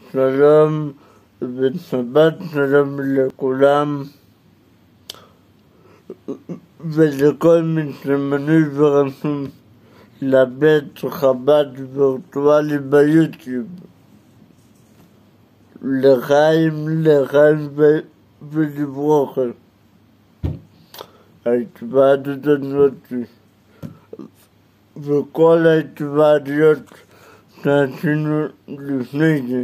שלום ושבת שלום לכולם ולכל מי שמנוי ורשום לבית חב"ד וירטואלי ביוטיוב. לחיים ולברכה. ההתוועדות הזאת וכל ההתוועדויות שעשינו לפני זה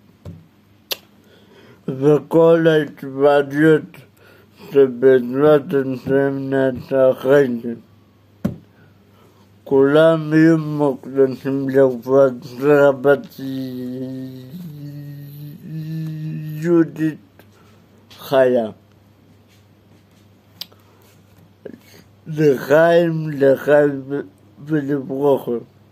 וכל ההתוועדויות שבעזרת השם נעשה אחרי זה, כולם יהיו מוקדשים לרפואת רבת יהודית חיה. לחיים ולברכה.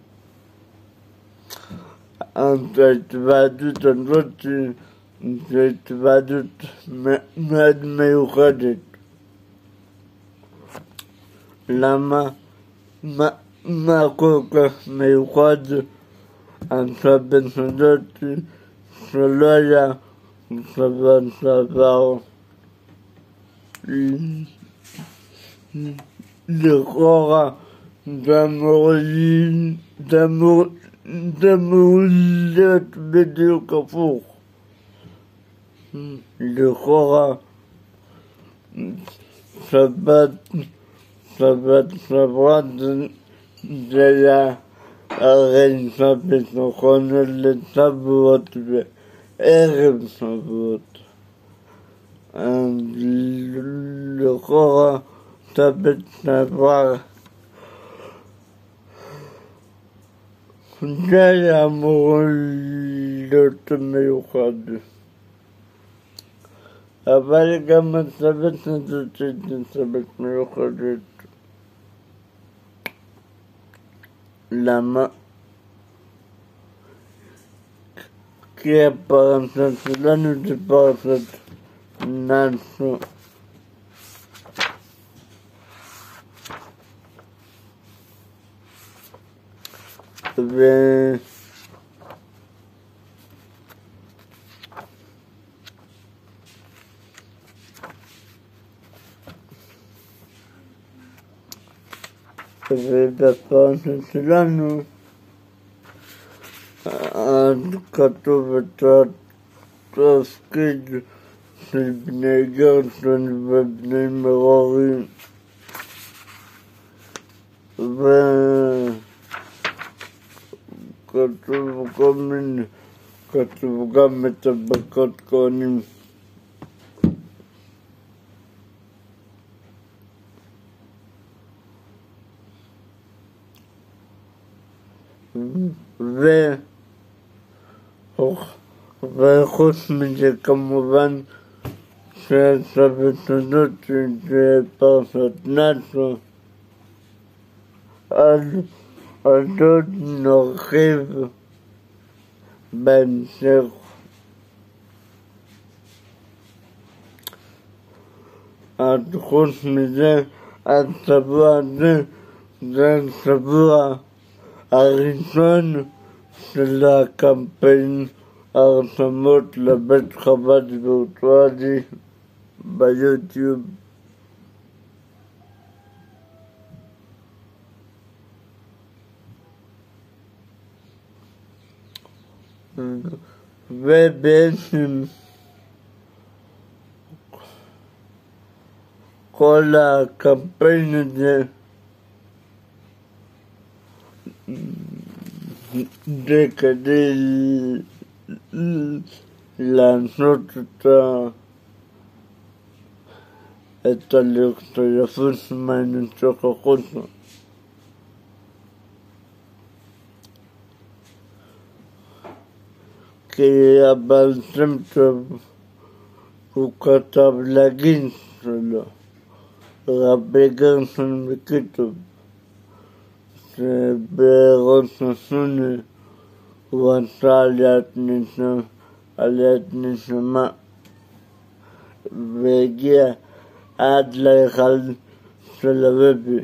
ההתוועדות הזאת זו התוועדות מאוד מיוחדת. למה? מה כל כך מיוחד? עכשיו בסודות שלא היה בשבוע שעבר. לכאורה זה אמור להיות בדיוק הפוך. לכאורה שבת שעברה זה היה הרי שבת נכון לשבועות וערב שבועות. לכאורה שבת שעברה זה היה אמור להיות מיוחד. אבל גם השבת הזאת היא שבת מיוחדת. למה? כי הפרשה שלנו זה פרשת נשא. ובפרשה שלנו כתוב את התפקיד של בני גרשון ובני מרורי, וכתוב כל מיני, כתוב גם את הברכות כהנים. וחוץ מזה כמובן שהשבת הזאת זה פרשת נשא, אז עוד נרחיב בהמשך. אז חוץ מזה השבוע הזה זה השבוע הראשון של הקמפיין הרשמות לבית חב"ד וירטואלי ביוטיוב. ובעצם כל הקמפיין הזה זה כדי לעשות את היפות מהנצח החוצה. כי הבעל שם טוב הוא כתב לגיס שלו, רבי גרשון מקיטוב, שבראש השונה הוא עשה עליית נשמה והגיע עד להיכל של הרבי.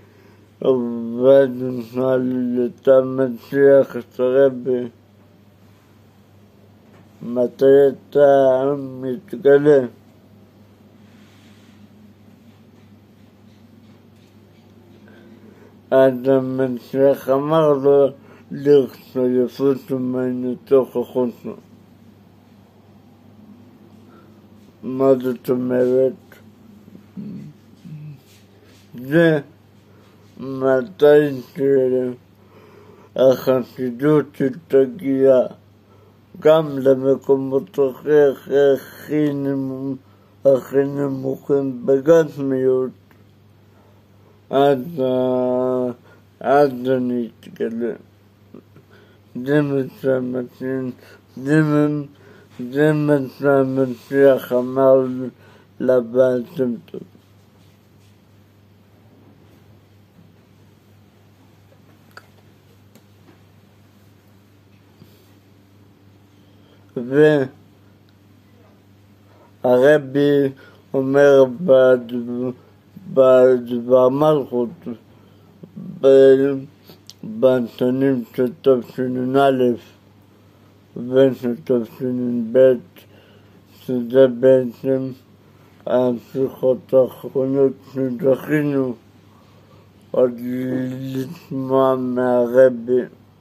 ואז נשאל את המשיח את הרבי מתי אתה מתגלה? אז המשיח אמר לו לכתוב יפוצו ממנו תוך החוצה. מה זאת אומרת? זה מתי שהחסידות תגיע גם למקומות הכי נמוכים בגשמיות, אז אני אתגלה. זה מה שהמשיח אמר לבעל שם טוב. והרבי אומר בדבר מלכות בשנים של תשנ"א ושל תשנ"ב, שזה בעצם השיחות האחרונות שזכינו עוד לשמוע מהרבי.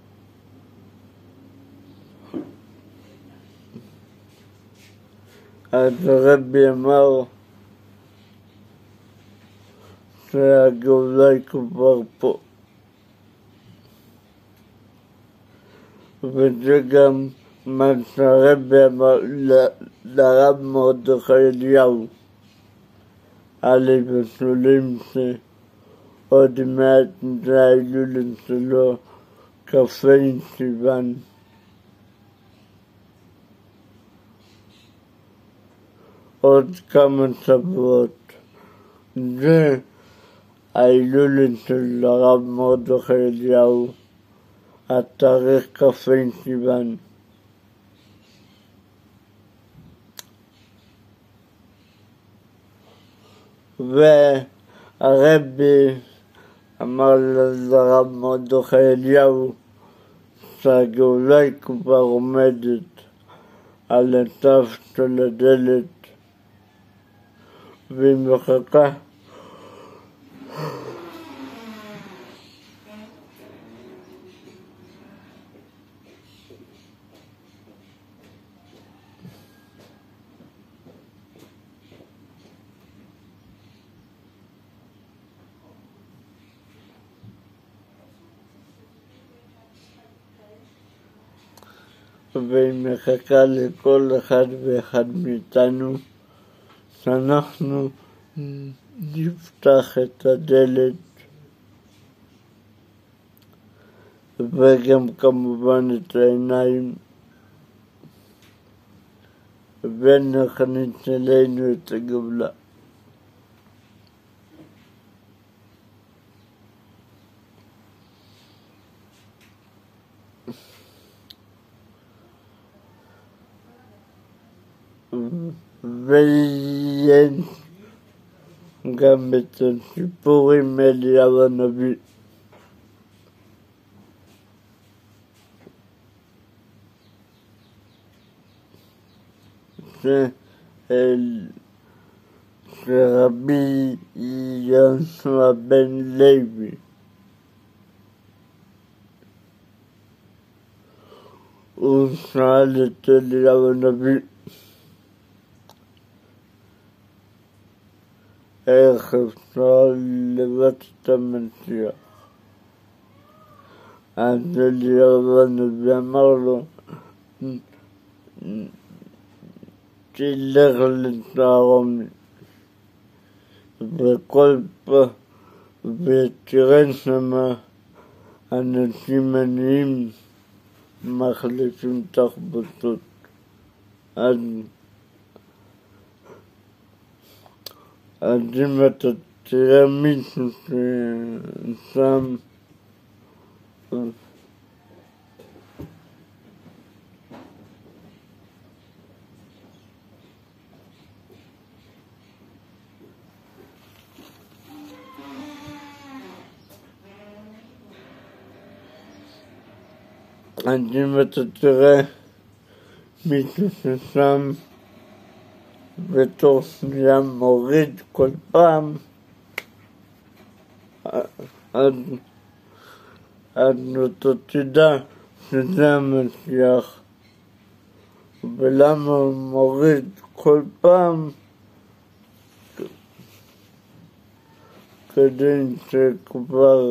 אז הרבי אמר שהגאולה היא כבר פה, וזה גם מה שהרבי אמר לרב מרדכי אליהו, עלי ושולים, שעוד מעט זה ההילולה שלו, כ"ה סיוון. עוד כמה שבועות. זה ההילולה של הרב מרדכי אליהו, התאריך כ"ה סיוון. והרבי אמר לרב מרדכי אליהו שהגאולה היא כבר עומדת על התו של הדלת, והיא מחכה לכל אחד ואחד מאיתנו שאנחנו נפתח את הדלת, וגם כמובן את העיניים, ונכניס אלינו את הגאולה. ויש גם את הסיפור עם אליהו הנביא. שרבי יהושע בן לוי הוא שאל את אליהו הנביא איך אפשר לבט את המשיח. אז אליהו הנביא אמר לו, תלך לצהרונים ותראה שמה אנשים עניים מחליפים תחבושות. אז אם אתה תראה מישהו ששם אז אם אתה תראה מתושם בתור שנייה מוריד כל פעם עד אותו תדע שזה המשיח. ולמה הוא מוריד כל פעם? כדי שכבר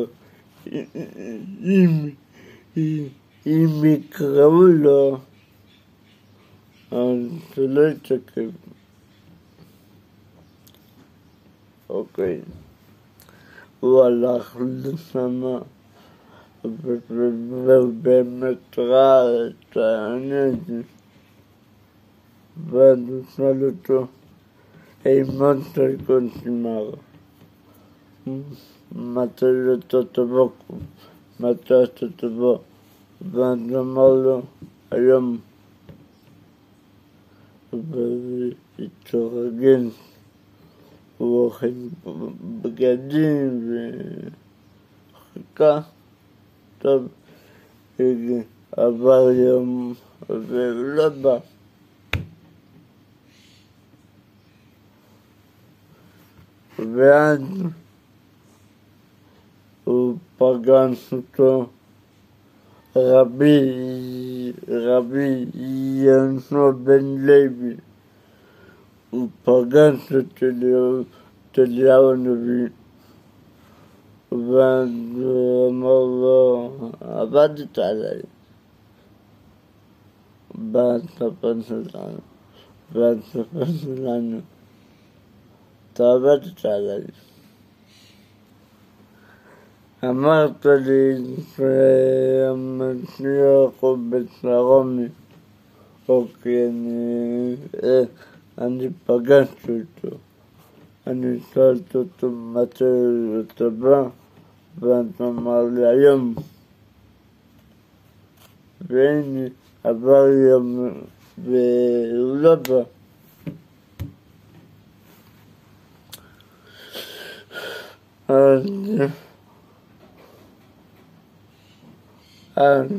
אם יקראו לו אז זה לא יתעכב. אוקיי, הוא הלך לשם ובאמת ראה את העניין הזה, ואז הוא שאל אותו, מתי קונסימר? מתי אתה תבוא? מתי אתה תבוא? ואז אמר לו, היום. והתארגן, הוא אוכל בגדים וחיכה. טוב, עבר יום ולא בא. ואז הוא פגש אותו רבי יהושע בן לוי. הוא פגש את אליהו הנביא, ואז הוא אמר לו, עבדת עליי, בהצפה שלנו, אתה עבדת עליי. אמרת לי שהמשיח הוא בצרומי, אוקיי, אני פגשתי אותו, אני שאלתי אותו מתי אתה בא, ואז אמר לי היום. והנה עבר יום והוא לא בא. אז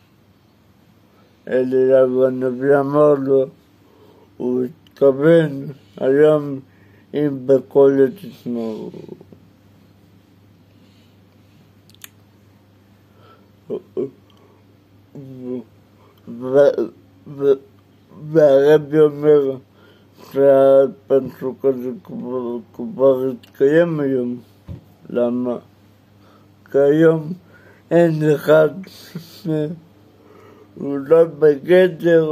אליהו הנביא אמר לו, הוא התכוון היום אם בקול תשמעו. והרבי אומר שהפסוק הזה כבר התקיים היום. למה? כי היום אין אחד הוא לא בגדר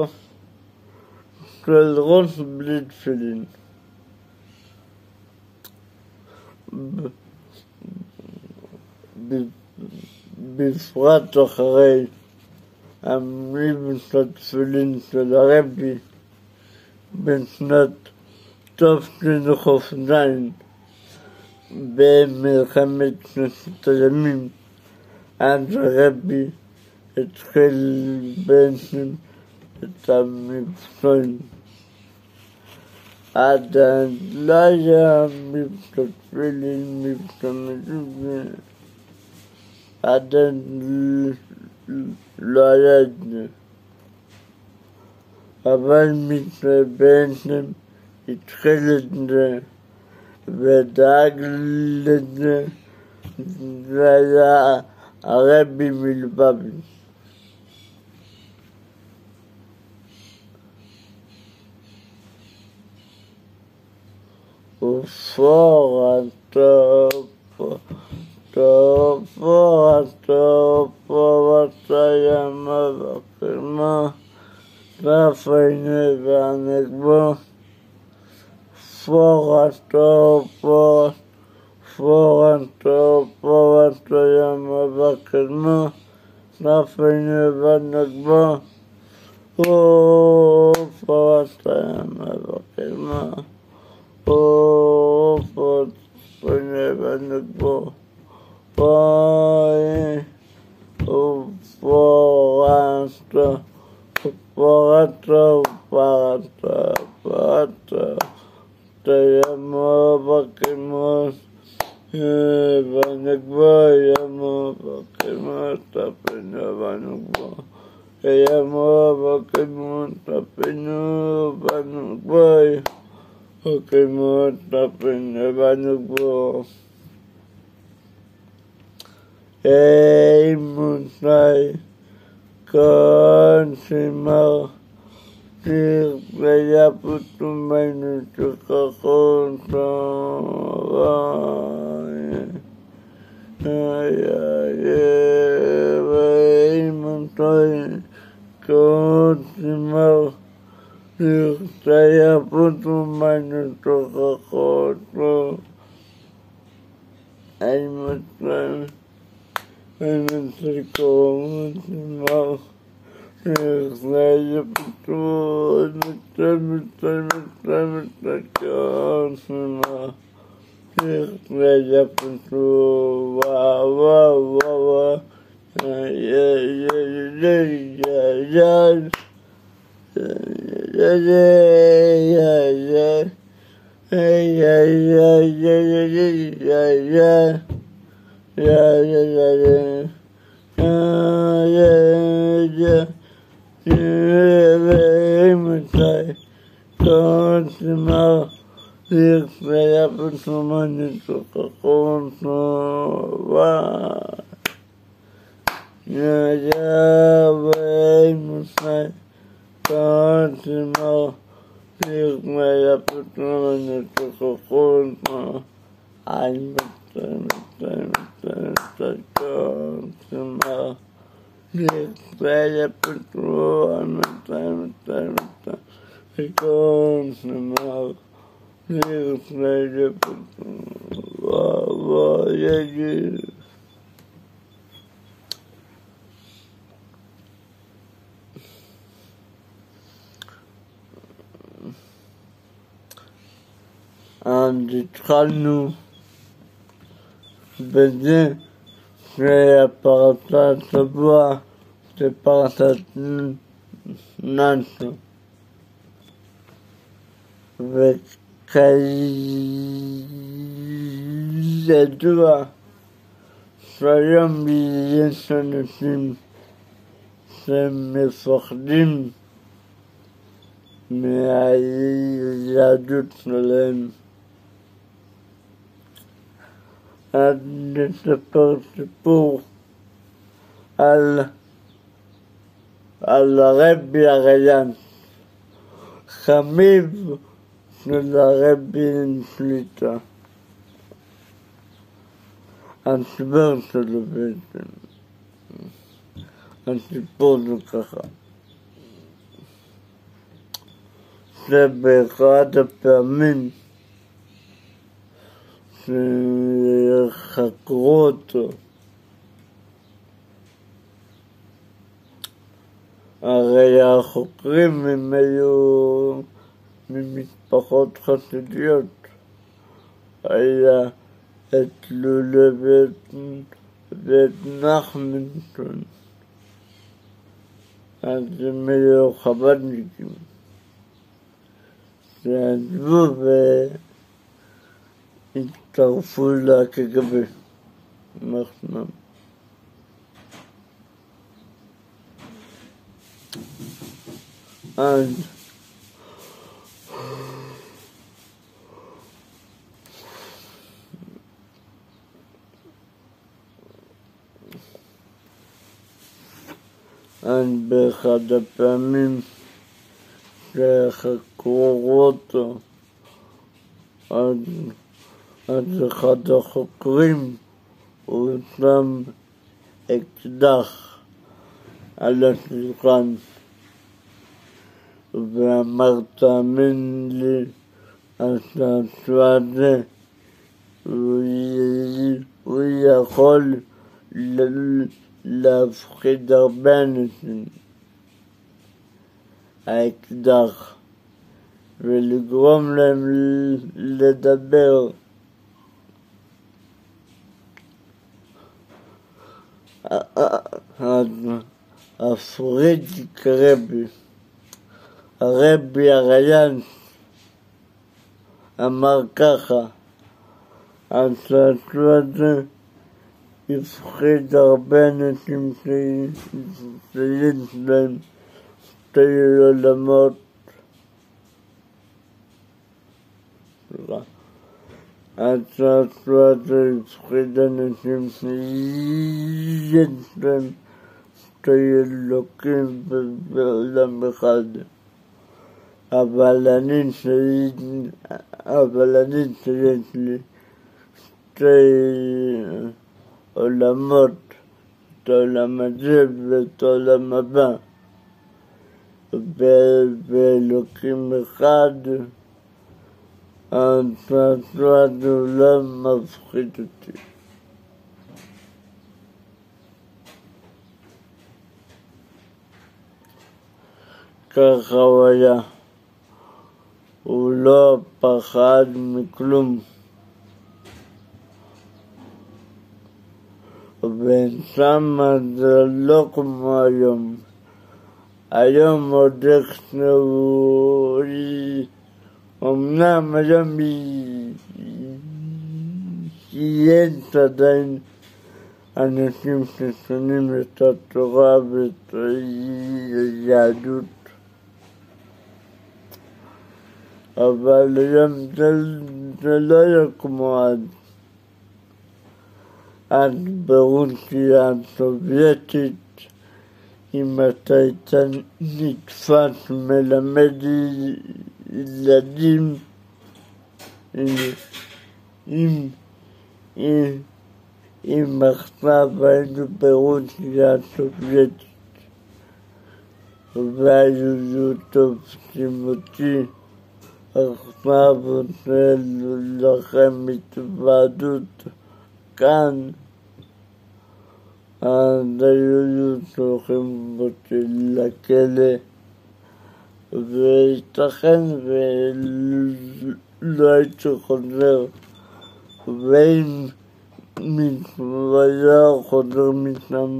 של ראש בלי תפילין. בפרט אחרי המילים של התפילין של הרבי בשנת תשכ"ז במלחמת ששת הימים. אז הרבי התחיל בעצם את המבצעים. עד אז לא היה מבצע תפילין, מבצע מזוזה, עד אז לא היה את זה. אבל בעצם התחיל את זה ודאג לזה, זה היה הרבי מלובביץ'. ופור ימה וקרמה, רפיינה והנגבו, פור ימה וקרמה, רפיינה והנגבו, פור ימה וקרמה, פור ימה והנגבו, ימו בקרמות ונגבו, ימו בקרמות הפנה ונגבו, Yamo Pokemon Tapinu Banukboy Pokemon Tapinu Banukboy Hey Musai Consumer Saya putu mainu cekakon Ay Musai Consumer Saya putu mainu cekakon Ay Musai Consumer saya betul saya betul wah Musai Consumer saya bersama cekakon Musai Consumer saya bersama cekakon I'm Consumer saya betul Consumer saya betul jadi התחלנו בזה שהפרשת השבוע זה פרשת נאצו וכידוע שהיום יש אנשים שמפחדים מהיהדות שלהם. אז נספר סיפור על הרבי הריין, חמיב של הרבי שליטה. הסיפור שלו בעצם, הסיפור זה ככה, שבאחד הפעמים שחקרו אותו, הרי החוקרים הם היו ממשפחות חסידיות, היה את לולה ואת נחמנסון, אז הם היו חב"דניקים שעזבו והצטרפו לקג"ב, מחנם. אז באחד הפעמים שחקרו אותו, אז אחד החוקרים הוא שם אקדח על השולחן ואמר, תאמין לי, השעשוע הזה הוא יכול להפחיד הרבה אנשים, האקדח, ולגרום להם לדבר. הפרידיק הרבי הריין אמר ככה, השעשוע הזה הפחיד הרבה אנשים שיש להם שתי עולמות. הצעצוע הזה הפחיד אנשים שיש להם שתי אלוקים בעולם אחד. אבל אני שיש לי שתי עולמות, את העולם הזה ואת העולם הבא, ואלוקים אחד, הצעצוע הזה לא מפחיד אותי. ככה הוא היה. הוא לא פחד מכלום. ושם זה לא כמו היום. היום עוד איכשהו, אמנם היום יש עדיין אנשים ששונאים את התורה ואת היהדות, אבל היום זה לא היה כמו אז. אז ברוסיה הסובייטית, אם אתה היית נתפס מלמד ילדים, אם עכשיו היינו ברוסיה הסובייטית והיו תופסים אותי, עכשיו רוצה לכם התוועדות כאן, אז היו שולחים אותי לכלא, וייתכן ולא הייתי חוזר, ואם מישהו היה חוזר משם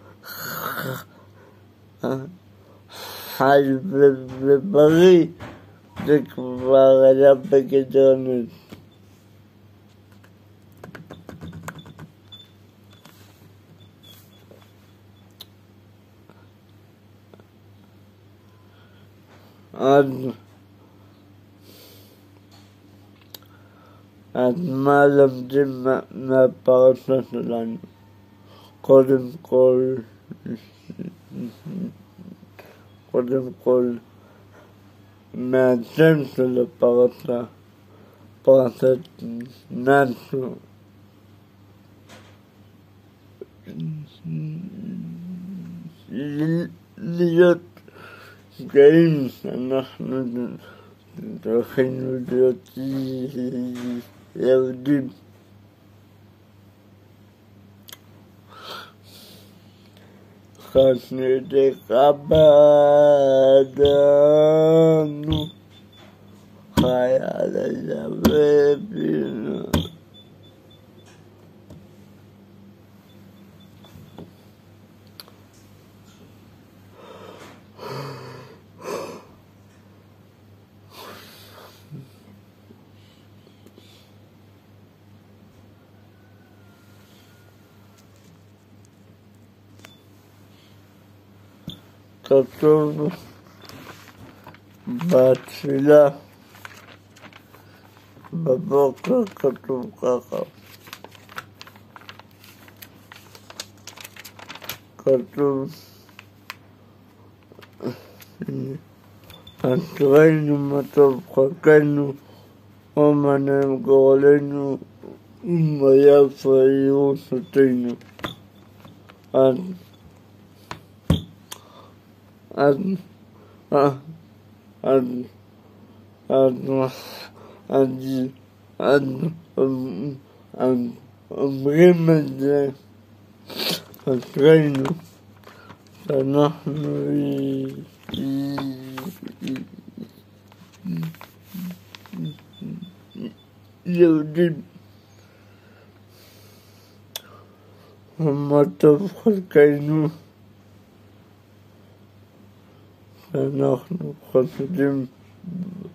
חי ובריא, זה כבר היה בגדר נס. אז מה למדים מהפרשה שלנו? קודם כל מהשם של הפרשה, פרשת נשו. להיות גאים שאנחנו זכינו להיות יהודים. חסדך בעדנו, חי עליי ובינו. כתוב בתפילה, בבוקר כתוב ככה, כתוב אשרינו מה טוב חלקנו ומנעים גורלנו ומיפה ירושתנו. אומרים את זה, אשרינו, שאנחנו יהודים, ומה טוב חלקנו, שאנחנו חסידים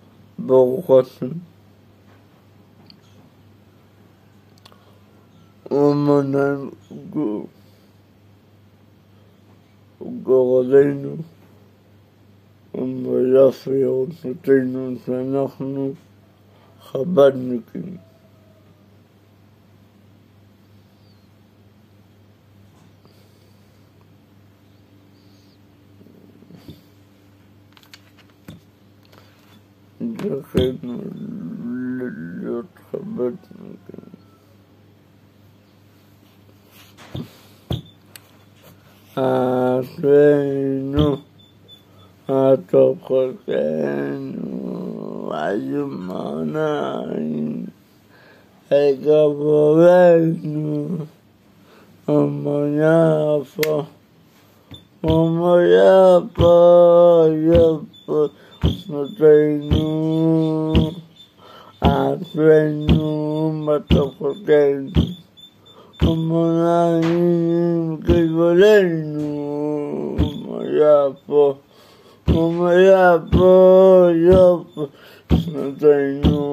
ברוך השם. ומונן גורלנו וביפי יורתנו שאנחנו חב"דניקים. זכינו להיות חב"דניקים. אשרינו הטוב חלקנו היום העיניים גברנו עמו יפה יפה שנותינו אשרינו הטוב חלקנו עמוניים כגבולנו יפה יפה שנותינו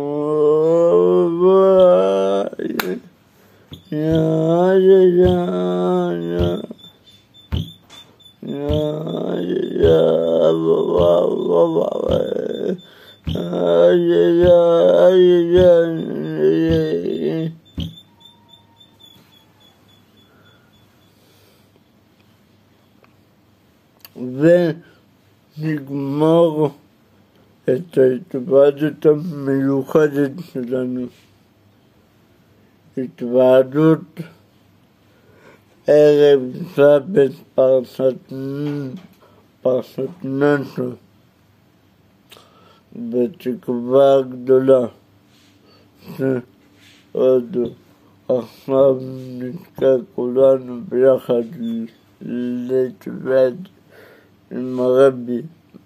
ונגמור את ההתוועדות המיוחדת שלנו, התוועדות ערב שבת פרשת נשא, בתקווה גדולה שעוד עכשיו נזכה כולנו ביחד להתוועד עם הרבי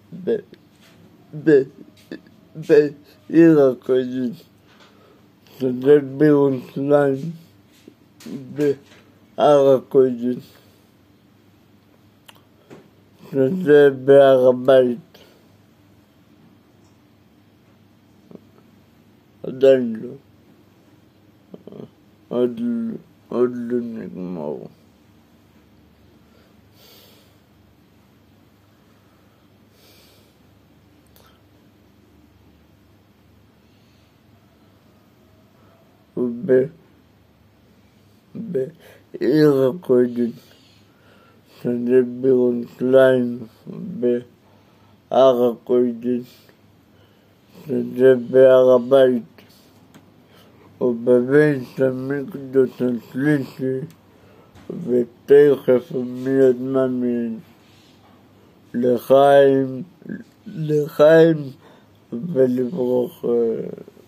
בעיר הקודש, שזה בירושלים, בהר הקודש, שזה בהר הבית. עדיין לא, עוד לא נגמר. בעיר הקודש, שזה בירושלים, בהר הקודש, שזה בהר הבית, ובבית המקדש השלישי, ותכף מיד מאמין לחיים ולברכה.